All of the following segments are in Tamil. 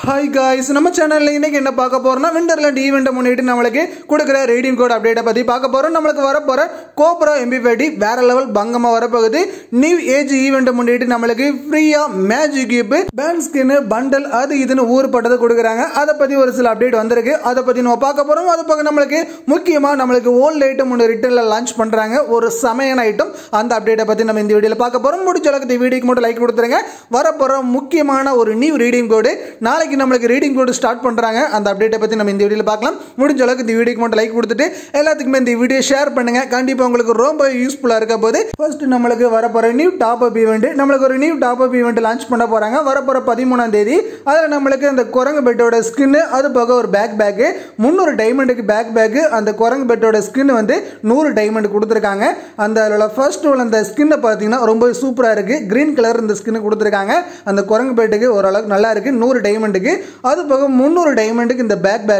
Hi guys, நம்ம சேனல்ல இன்னைக்கு என்ன பார்க்க போறோம்னா விண்டர்லேண்ட் ஈவென்ட் முன்னிட்டு நமக்கு கொடுக்கிற ரீடிங் கோட் அப்டேட் பத்தி பார்க்க போறோம். நமக்கு வர போற கோப்ரா MP5 வேற லெவல் பங்கமா வர போகுது. நியூ ஏஜ் ஈவென்ட் முன்னிட்டு நமக்கு ஃப்ரீயா magic cube band skin bundle அது இதுன்னு ஊர்பட்டது கொடுக்குறாங்க. அத பத்தி ஒரு சில அப்டேட் வந்திருக்கு. அத பத்தி நம்ம பார்க்க போறோம். அது பக்கம் நமக்கு முக்கியமா நமக்கு ஓல்ட் ஐட்டம் ஒன்னு ரிட்டர்ன்ல லான்ச் பண்றாங்க. ஒரு சமையான ஐட்டம் அந்த அப்டேட் பத்தி நம்ம இந்த வீடியோல பார்க்க போறோம். முடிஞ்ச அளவுக்கு இந்த வீடியோக்கு மட்டும் லைக் கொடுத்துருங்க. வர போற முக்கியமான ஒரு நியூ ரீடிங் கோட் நாளைக்கு நமக்கு ரீடிங் கோட் ஸ்டார்ட் பண்றாங்க. அந்த அப்டேட் பத்தி நம்ம இந்த வீடியோல பார்க்கலாம். முடிஞ்ச அளவுக்கு இந்த வீடியோக்கு மட்டும் லைக் கொடுத்துட்டு எல்லாத்துக்குமே இந்த வீடியோ ஷேர் பண்ணுங்க. கண்டிப்பா உங்களுக்கு ரொம்ப யூஸ்ஃபுல்லா இருக்க போகுது. ஃபர்ஸ்ட் நமக்கு வர போற நியூ டாப் அப் ஈவென்ட் நமக்கு ஒரு new top up event launch பண்ண போறாங்க. வர போற 13ஆம் தேதி அதுல நமக்கு அந்த குரங்கு பெட்டோட ஸ்கின் அது போக ஒரு பேக் 300 டைமண்டுக்கு பேக் அந்த குரங்கு பெட்டோட ஸ்கின் வந்து 100 டைமண்ட் கொடுத்திருக்காங்க. அந்த ஃபர்ஸ்ட் ஒன் அந்த ஸ்கின்னை பார்த்தீங்கன்னா ரொம்ப சூப்பரா இருக்கு. கிரீன் கலர் இந்த ஸ்கின் கொடுத்திருக்காங்க. அந்த குரங்கு பெட்டுக்கு ஓரளவுக்கு நல்லா இருக்கு. 100 டைமண்டுக்கு அது போக 300 டைமண்டுக்கு இந்த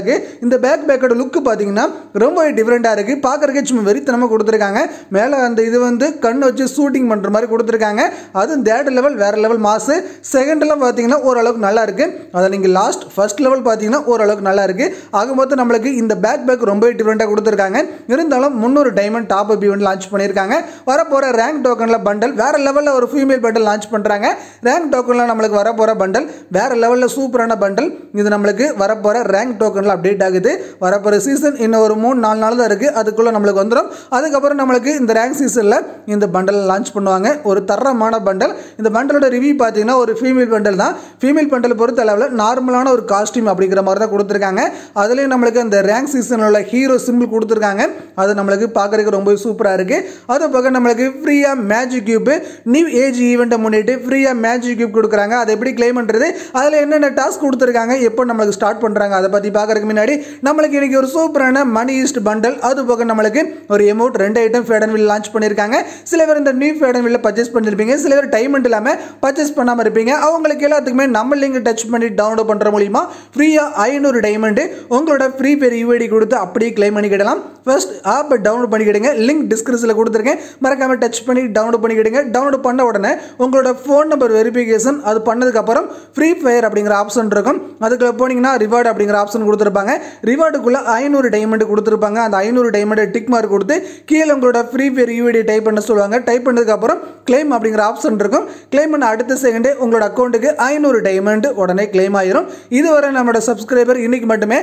பேக்கோட லுக் பார்த்தீங்கன்னா ரொம்ப டிஃபரெண்டா இருக்கு. பார்க்கறதுக்கு சும்மா வெறித்தனமா கொடுத்திருக்காங்க. மேல அந்த இது வந்து கண் வச்சு ஷூட்டிங் பண்ற மாதிரி கொடுத்திருக்காங்க. அது தேர்ட் லெவல் வேற லெவல் மாஸ். செகண்ட் எல்லாம் பார்த்தீங்கன்னா ஓரளவுக்கு நல்லா இருக்கு. அதை நீங்க ஃபர்ஸ்ட் லெவல் பார்த்தீங்கன்னா ஓரளவுக்கு நல்லா இருக்கு. ஆகும்போது நம்மளுக்கு இந்த பேக் ரொம்ப டிஃபரெண்டா கொடுத்திருக்காங்க. இருந்தாலும் 300 diamond top up event launch பண்ணிருக்காங்க. வரப்போற ரேங்க் டோக்கன்ல பண்டல் வேற லெவல்ல ஒரு ஃபீமேல் பண்டல் லான்ச் பண்றாங்க. ரேங்க் டோக்கன்ல நம்மளுக்கு வரப்போற பண்டல் வேற லெவல்ல சூப்பரான பண்டல். இது நம்மளுக்கு வரப்போற ரேங்க் டோக்கன்ல அப்டேட் ஆகுது. வரப்போற சீசன் இன்னும் ஒரு 3-4 நாள் தான் இருக்கு. அதுக்குள்ள நம்மளுக்கு வந்துடும். அதுக்கப்புறம் நம்மளுக்கு இந்த ரேங்க் சீசன்ல இந்த பண்டல் லான்ச் பண்ணுவாங்க. ஒரு தரமான பண்டல். இந்த பண்டலோட ரிவ்யூ பார்த்தீங்கன்னா ஒரு ஃபீமேல் பண்டல் தான். ஃபீமேல் பண்டல் பொறுத்த அளவில் நார்மலான ஒரு காஸ்டியூம் அப்படிங்கிற மாதிரி தான் கொடுத்துருக்காங்க. அதுலேயும் நம்மளுக்கு அந்த ரேங்க் சீசனில் உள்ள ஹீரோ சிம்பிள் கொடுத்துருக்காங்க. அது நம்மளுக்கு பார்க்கறதுக்கு ரொம்ப சூப்பராக இருக்கு. அது போக நம்மளுக்கு ஃப்ரீயா மேஜிக் கியூப் நியூ ஏஜ் ஈவெண்ட்டை முன்னிட்டு ஃப்ரீயா மேஜிக் கியூப் கொடுக்குறாங்க. அதை எப்படி கிளைம் பண்ணுறது, அதில் என்னென்ன டாஸ்க் கொடுத்துருக்காங்க, எப்போ நம்மளுக்கு ஸ்டார்ட் பண்ணுறாங்க, அதை பற்றி பார்க்கறதுக்கு முன்னாடி நம்மளுக்கு இன்னைக்கு ஒரு சூப்பரான மணி ஈஸ்ட் பண்டல் அது போக நம்மளுக்கு ஒரு amount 2 item fade and will launch பண்ணியிருக்காங்க. சில பேர் இந்த new fade and will purchase பண்ணியிருப்பீங்க. சில பேர் டைமண்ட் இல்லாமல் பர்ச்சேஸ் பண்ணாமல் இருப்பீங்க. அவங்களுக்கு எல்லாத்துக்குமே நம்ம லிங்க் டச் பண்ணி டவுன்லோட் பண்ணுற மூலியமா ஃப்ரீயா 500 டைமண்ட் உங்களோட ஃப்ரீ பேர் யூஐடி கொடுத்து அப்படியே கிளைம் பண்ணிக்கிடலாம். ஃபர்ஸ்ட் ஆப்பை டவுன்லோட் பண்ணிக்கிடுங்க. லிங்க் டிஸ்கிரிப்ஷனில் கொடுத்துருக்கேன். மறக்காம டச் பண்ணி டவுன்லோட் பண்ணிக்கிடுங்க. டவுன்லோட் பண்ண உடனே உங்களோட ஃபோன் நம்பர் வெரிஃபிகேஷன் அது பண்ணதுக்கு அப்புறம் ஃப்ரீ ஃபயர் அப்படிங்கிற ஆப்ஷன் இருக்கும். அதுக்குள்ள போனீங்கன்னா ரிவார்டு அப்படிங்கிற ஆப்ஷன் கொடுத்துருப்பாங்க. ரிவார்டுக்குள்ள 500 டைமண்ட் கொடுத்துருப்பாங்க. அந்த 500 டைமண்ட் டிக் மார்க் கொடுத்து கீழே உங்களோட ஃப்ரீ ஃபயர் யூஐடி டைப் பண்ண சொல்லுவாங்க. டைப் பண்ணதுக்கு அப்புறம் கிளைம் அப்படிங்கிற ஆப்ஷன் இருக்கும். கிளைம் பண்ண அடுத்த செகண்டே உங்களோட அக்கௌண்ட்டுக்கு 500 டைமண்ட் உடனே கிளைம் ஆயிரும். இதுவரை நம்மளோட சப்ஸ்கிரைபர் இன்னைக்கு மட்டுமே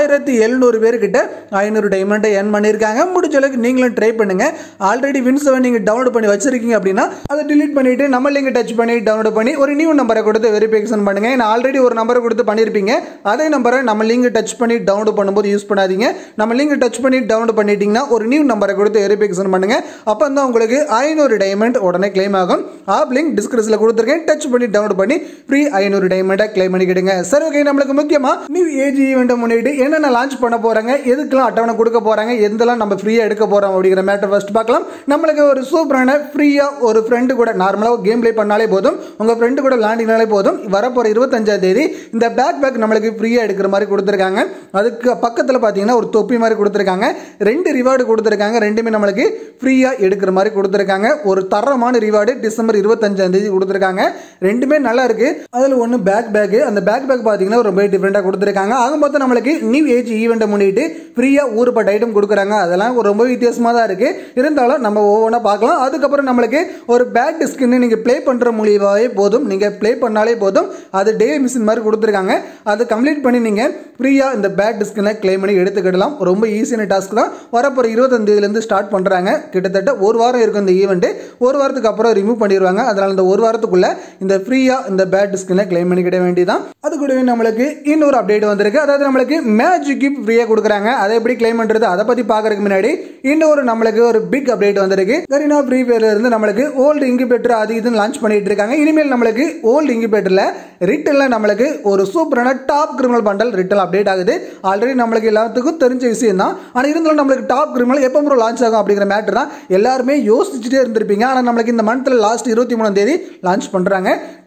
1700 பேர்கிட்ட 500 டைமண்ட் எர்ன் பண்ணியிருக்காங்க. முடிஞ்ச அளவுக்கு நீங்களும் ட்ரை பண்ணுங்க. ஆல்ரெடி வின்7 நீங்க டவுன்லோட் பண்ணி வச்சிருக்கீங்க அப்படின்னா அதை டிலீட் பண்ணிட்டு நம்ம லிங்க் டச் பண்ணி டவுன்லோட் பண்ணி ஒரு நியூ நம்பரை கொடுத்து வெரிஃபிகேஷன் பண்ணுங்க. நான் ஆல்ரெடி ஒரு நம்பரை கொடுத்து பண்ணியிருப்பீங்க. அதே நம்பரை நம்ம லிங்க் டச் பண்ணி டவுன்லோட் பண்ணும்போது யூஸ் பண்ணாதீங்க. நம்ம லிங்க் டச் பண்ணி டவுன்லோட் பண்ணிட்டீங்கன்னா ஒரு நியூ நம்பரை கொடுத்து வெரிஃபிகேஷன் பண்ணுங்க. அப்போ தான் உங்களுக்கு 500 டைமண்ட் உடனே கிளைம் ஆகும். ஆப் லிங்க் டிஸ்கிரிப்ஷனில் கொடுத்துருக்கேன். டச் பண்ணி டவுன்லோட் பண்ணி ஃப்ரீ 500 டைமண்டை கிளைம் பண்ணிக்கிடுங்க. சரி, ஓகே. நம்மளுக்கு முக்கியமா நியூ ஏஜ் ஈவெண்ட் முன்னிட்டு என்னென்ன லான்ச் பண்ண போறாங்க, எதுக்கெல்லாம் அட்டவணை கொடுக்க போறாங்க, எதெல்லாம் நம்ம ஃப்ரீயா எடுக்க போறோம் அப்படிங்கிற மேட்டர் ஃபர்ஸ்ட் பார்க்கலாம். நம்மளுக்கு ஒரு சூப்பரான ஃப்ரீயா ஒரு ஃப்ரெண்டு கூட நார்மலா கேம் பிளே பண்ணாலே போதும், உங்க ஃப்ரெண்டு கூட விளையாண்டினாலே போதும். வரப்போற 25ஆம் தேதி இந்த பேக் நம்மளுக்கு ஃப்ரீயா எடுக்கிற மாதிரி கொடுத்துருக்காங்க. அதுக்கு பக்கத்தில் பார்த்தீங்கன்னா ஒரு தொப்பி மாதிரி கொடுத்துருக்காங்க. 2 ரிவார்டு கொடுத்துருக்காங்க. ரெண்டுமே நம்மளுக்கு ஃப்ரீயா எடுக்கிற மாதிரி கொடுத்துருக்காங்க. ஒரு தரமான ரிவார்டு டிசம்பர் 25ஆம் தேதி கொடுத்துருக்காங்க. ரெண்டுமே நல்லா இருக்கு. அதில் ஒன்று பேக் அந்த பேக் பார்த்தீங்கன்னா ரொம்ப டிஃப்ரெண்டாக கொடுத்துருக்காங்க. ஆகும்போது நம்மளுக்கு நியூ ஏஜ் ஈவெண்ட்டை முன்னிட்டு ஃப்ரீயா ஊறுபட்ட ஐட்டம் கொடுக்குறாங்க. அதெல்லாம் ரொம்ப வித்தியாசமாக தான் இருக்கு. இருந்தாலும் நம்ம ஒவ்வொன்றா பார்க்கலாம். அதுக்கப்புறம் நம்மளுக்கு ஒரு பேட் ஸ்கின் நீங்க ப்ளே பண்ற மூலியமாவே போதும், நீங்க ப்ளே பண்ணாலே போதும். அது டே மிஷின் மாதிரி கொடுத்துருக்காங்க. அதை கம்ப்ளீட் பண்ணி நீங்க ஃப்ரீயா இந்த பேட் ஸ்கின்னை கிளைம் பண்ணி எடுத்துக்கிடலாம். ரொம்ப ஈஸியான டாஸ்க் தான். வரப்போற 25ஆம் தேதியிலிருந்து ஸ்டார்ட் பண்றாங்க. கிட்டத்தட்ட ஒரு வாரம் இருக்கும் இந்த ஈவெண்ட். ஒரு வாரத்துக்கு அப்புறம் ரிமூவ் பண்ணிடுவாங்க. அதனால இந்த ஒரு வாரத்துக்குள்ள இந்த ஃப்ரீயா இந்த பேட் ஸ்கின்னை கிளைம் பண்ணிக்கிட வேண்டியதான். அது கூடவே நம்மளுக்கு இன்னொரு அப்டேட் வந்திருக்கு. அதாவது நம்மளுக்கு மேஜிக் கியூப் ஃப்ரீயா கொடுக்குறாங்க. அதை எப்படி கிளைம் பண்றது அதை பத்தி பார்க்கறதுக்கு முன்னாடி இன்னொரு நம்மளுக்கு ஒரு பிக் அப்டேட் வந்திருக்கு. கரீனா ஃப்ரீ ஃபயர்ல இருந்து நம்மளுக்கு ஓல்டு இன்குபேட்டர் அது இதுன்னு லான்ச் பண்ணிட்டு இருக்காங்க. இனிமேல் நம்மளுக்கு ஓல்டு இன்குபேட்டர்ல ரிட்டன்ல நம்மளுக்கு ஒரு சூப்பரான top criminal bundle return update ஆகுது. ஆல்ரெடி நம்மளுக்கு எல்லாத்துக்கும் தெரிஞ்ச விஷயம் தான். ஆனால் இருந்தாலும் நம்மளுக்கு டாப் கிரிமினல் எப்போ லான்ச் ஆகும் அப்படிங்கிற மேட்டர் தான் எல்லாருமே யோசிச்சுட்டே இருந்திருப்பீங்க. ஆனால் நம்மளுக்கு இந்த மந்த்ல லாஸ்ட் 23ஆம் தேதி லான்ச் பண்றாங்க.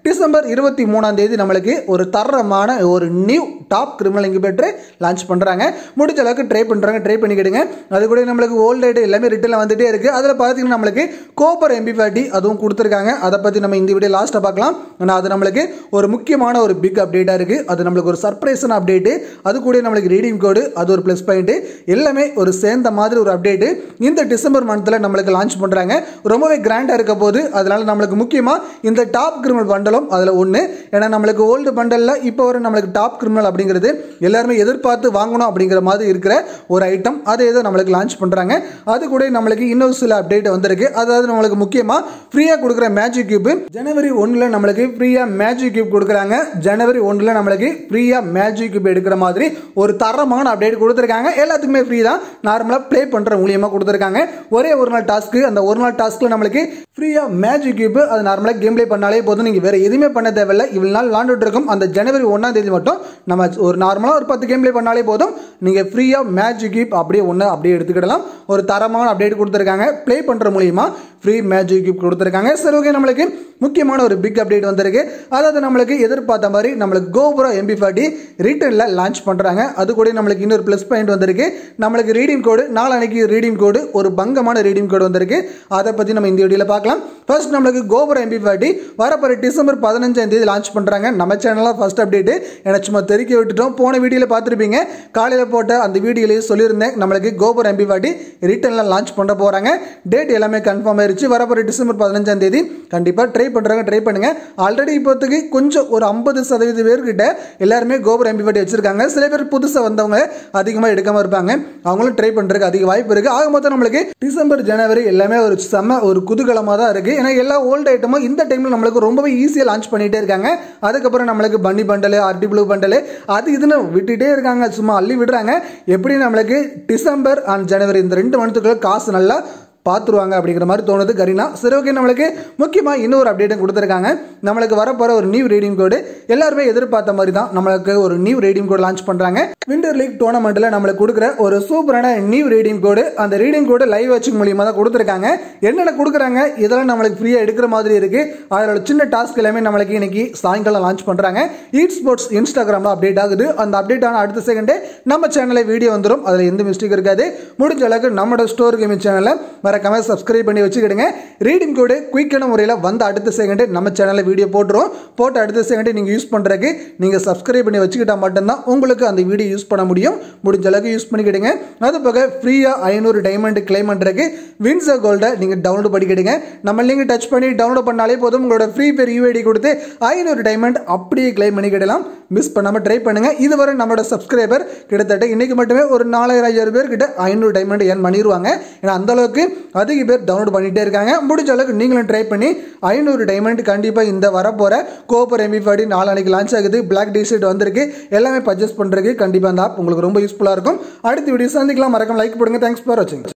டிசம்பர் 23ஆம் தேதி நம்மளுக்கு ஒரு தரமான ஒரு new top criminal incubator launch பண்றாங்க. முடிஞ்ச அளவுக்கு ட்ரை பண்றாங்க, ட்ரை பண்ணிக்கிடுங்க. அது கூட நம்மளுக்கு ஓல்ட் ஐடி எல்லாமே ரிட்டர்ல வந்துட்டே இருக்கு. அதில் பார்த்தீங்கன்னா நம்மளுக்கு கோப்பர் MP30 அதுவும் கொடுத்துருக்காங்க. அதை பற்றி நம்ம இந்த வீடியோ லாஸ்ட்டாக பார்க்கலாம். ஆனால் அது நம்மளுக்கு ஒரு முக்கியமான ஒரு பிக் அப்டேட்டாக இருக்கு. அது நம்மளுக்கு ஒரு சர்ப்ரைஸான அப்டேட்டு. அது கூட நம்மளுக்கு ரீடிங் கோடு, அது ஒரு ப்ளஸ் பாயிண்ட், எல்லாமே ஒரு சேர்ந்த மாதிரி ஒரு அப்டேட்டு இந்த டிசம்பர் மந்த்ல நம்மளுக்கு லான்ச் பண்றாங்க. ரொம்பவே கிராண்டா இருக்க போது. அதனால நம்மளுக்கு முக்கியமா இந்த டாப் கிரிமினல் பண்டலும் அதில் ஒன்று. ஏன்னா நம்மளுக்கு ஓல்டு பண்டல்ல இப்போ வர நம்மளுக்கு டாப் கிரிமினல் அப்படிங்கிறது எல்லாருமே எதிர்பார்த்து வாங்கணும் அப்படிங்கிற மாதிரி இருக்கிற ஒரு ஐட்டம். அதை ஏதோ நம்மளுக்கு லான்ச் பண்றாங்க. அது கூட நம்மளுக்கு இன்னொரு சில அப்டேட் வந்திருக்கு. அதாவது நம்மளுக்கு முக்கியமா ஃப்ரீயா கொடுக்குற மேஜிக் கியூப் ஜனவரி 1ல நம்மளுக்கு ஃப்ரீயா மேஜிக் கியூப் கொடுக்குறாங்க. ஜனவரி 1ல நம்மளுக்கு ஃப்ரீயா மேஜிக் கியூப் எடுக்கிற மாதிரி ஒரு தரமான அப்டேட் கொடுத்துருக்காங்க. எல்லாத்துக்குமே ஃப்ரீ தான், நார்மலா ப்ளே பண்ற மூலியமா கொடுத்துருக்காங்க. ஒரே ஒரு நாள் டாஸ்க், அந்த ஒரு நாள் டாஸ்க்ல நம்மளுக்கு ஃப்ரீயா மேஜிக் கியூப் அது நார்மலா கேம் ப்ளே பண்ணாலே போதும். நீங்க வேற எதுவுமே பண்ண தேவையில்லை. இவ்வளவு நாள் விளாண்டுட்டு இருக்கும். அந்த ஜனவரி 1ஆம் தேதி மட்டும் நம்ம ஒரு நார்மலா ஒரு 10 கேம் ப்ளே பண்ணாலே போதும். நீங்க ஃப்ரீயா மேஜிக் கியூப் அப்படியே அப்படியே எடுத்துக்கிடலாம். ஒரு தரமான அப்டேட் கொடுத்துருக்காங்க. ப்ளே பண்ற மூலியமா ஃப்ரீ மேஜிக் கியூப் கொடுத்துருக்காங்க. சரி, ஓகே, நம்மளுக்கு முக்கியமான ஒரு பிக் அப்டேட் வந்திருக்கு. அதாவது நம்மளுக்கு எதிர்பார்த்த மாதிரி நம்மளுக்கு GoPro MP30 ரிட்டர்ன்ல லான்ச் பண்றாங்க. அது கூட நம்மளுக்கு இன்னொரு ப்ளஸ் பாயிண்ட் வந்திருக்கு. நம்மளுக்கு ரீடிங் கோடு, நாளைக்கு ரீடிங் கோடு, ஒரு பங்கமான ரீடிங் கோடு வந்திருக்கு. அதை பத்தி நம்ம இந்த வீடியோல பார்க்கலாம். ஃபர்ஸ்ட் நம்மளுக்கு GoPro MP30 வரப்போற டிசம்பர் 15ஆம் தேதி லான்ச் பண்றாங்க. நம்ம சேனல்ல ஃபர்ஸ்ட் அப்டேட் எனக்கு சும்மா தெரிவிக்க விட்டுட்டோம். போன வீடியோல பார்த்துருப்பீங்க. காலையில போட்ட அந்த வீடியோலயே சொல்லியிருந்தேன் நம்மளுக்கு GoPro MP30 ரிட்டர்ன்ல லான்ச் பண்ண போறாங்க. டேட் எல்லாமே கன்ஃபார்ம் ஆயிருச்சு. வரப்போற டிசம்பர் 15ஆம் தேதி கண்டிப்பா ட்ரை பண்ணுங்க. ஆல்ரெடி இப்போதைக்கு கொஞ்சம் ஒரு 50% பேர்கிட்ட எல்லாருமே GoPro MP30 வச்சிருக்காங்க. சில பேர் புதுசா வந்தவங்க அதிகமா எடுக்காம இருப்பாங்க. அவங்களும் ட்ரை பண்றதுக்கு அதிக வாய்ப்பு இருக்கு. ஆக மொத்தம் நம்மளுக்கு டிசம்பர் ஜனவரி எல்லாமே ஒரு செம்ம ஒரு குதூகலமா தான் இருக்கு. ஏன்னா எல்லா ஓல்டு ஐட்டமும் இந்த டைம்ல நம்மளுக்கு ரொம்பவே ஈஸியா லான்ச் பண்ணிட்டே இருக்காங்க. அதுக்கப்புறம் நம்மளுக்கு பன்னி பண்டல், ஆர்டி ப்ளூ பண்டல் அது இதுன்னு விட்டுட்டே இருக்காங்க. சும்மா அள்ளி விடுறாங்க. எப்படி நம்மளுக்கு டிசம்பர் அண்ட் ஜனவரி இந்த 2 மந்த்துக்குள்ள காசு நல்லா பார்த்துருவாங்க அப்படிங்கிற மாதிரி தோணுது கரீனா. சரி, ஓகே, நம்மளுக்கு முக்கியமாக இன்னொரு அப்டேட்டும் கொடுத்துருக்காங்க. நம்மளுக்கு வரப்போகிற ஒரு நியூ ரீடிங் கோடு எல்லாருமே எதிர்பார்த்த மாதிரி தான். நம்மளுக்கு ஒரு நியூ ரீடிங் கோடு லான்ச் பண்ணுறாங்க. விண்டர் லீக் டோர்னமெண்ட்டில் நம்மளுக்கு கொடுக்குற ஒரு சூப்பரான நியூ ரீடிங் கோடு. அந்த ரீடிங் கோடு லைவ் வாட்சிங் மூலியமாக தான் கொடுத்துருக்காங்க. என்னென்ன கொடுக்குறாங்க, இதெல்லாம் நம்மளுக்கு ஃப்ரீயாக எடுக்கிற மாதிரி இருக்கு. அதோட சின்ன டாஸ்க் எல்லாமே நம்மளுக்கு இன்னைக்கு சாயங்காலம் லான்ச் பண்ணுறாங்க. ஈட் ஸ்போர்ட்ஸ் இன்ஸ்டாகிராமில் அப்டேட் ஆகுது. அந்த அப்டேட் ஆன அடுத்த செகண்டே நம்ம சேனலில் வீடியோ வந்துடும். அதில் எந்த மிஸ்டேக் இருக்காது. முடிஞ்ச அளவுக்கு நம்மளோட ஸ்டோர் கேமிங் சேனலில் மறக்காம சப்ஸ்கிரைப் பண்ணி வச்சுக்கிடுங்க. ரீடிங் கோடு குயிக்கான முறையில் வந்த அடுத்த செகண்ட் நம்ம சேனலில் வீடியோ போட்டுரும். போட்டு அடுத்த செகண்ட் நீங்கள் யூஸ் பண்ணுறதுக்கு நீங்கள் சப்ஸ்கிரைப் பண்ணி வச்சுக்கிட்டா மட்டும்தான் உங்களுக்கு அந்த வீடியோ யூஸ் பண்ண முடியும். முடிஞ்ச அளவுக்கு யூஸ் பண்ணிக்கிடுங்க. அது போக ஃப்ரீயாக 500 டைமண்ட் கிளைம் பண்ணுறதுக்கு வின்சர் கோல்டை நீங்கள் டவுன்லோட் பண்ணிக்கிடுங்க. நம்ம லிங்க் டச் பண்ணி டவுன்லோட் பண்ணாலே போதும். உங்களோட ஃப்ரீ ஃபயர் UID கொடுத்து 500 டைமண்ட் அப்படியே கிளைம் பண்ணிக்கிடலாம். மிஸ் பண்ணாமல் ட்ரை பண்ணுங்க. இதுவரை நம்மளோட சப்ஸ்கிரைபர் கிட்டத்தட்ட இன்னைக்கு மட்டுமே ஒரு 4000 பேர்கிட்ட 500 டைமண்ட் ஏன் பண்ணிடுவாங்க. ஏன்னா அந்த அளவுக்கு அதிக பேர் டவுன்லோட் பண்ணிட்டே இருக்காங்க. முடிஞ்ச அளவுக்கு நீங்களும் ட்ரை பண்ணி 500 டைமண்ட் கண்டிப்பா இந்த வரப்போற GoPro MP30 நாளைக்கு லான்ச் ஆகுது. பிளாக் டிஷர்ட் வந்திருக்கு. எல்லாமே பர்ச்சேஸ் பண்றதுக்கு கண்டிப்பா இந்த ஆப் உங்களுக்கு ரொம்ப யூஸ்ஃபுல்லா இருக்கும். அடுத்த வீடியோ சந்திக்கலாம். மறக்காம லைக் போடுங்க. தேங்க்ஸ் ஃபார் வாட்சிங்.